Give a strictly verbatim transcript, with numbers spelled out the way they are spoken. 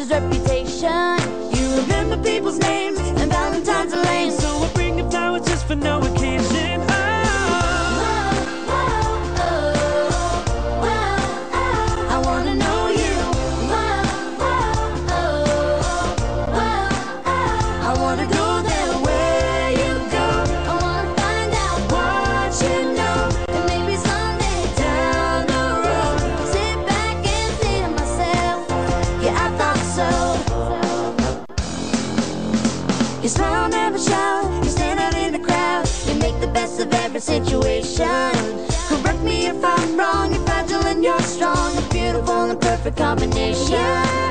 his reputation. You remember people's names and Valentine's are lame, so I bring you flowers just for no occasion. Oh. You smile, never shout, you stand out in the crowd, you make the best of every situation. Correct me if I'm wrong, you're fragile and you're strong, a beautiful and perfect combination.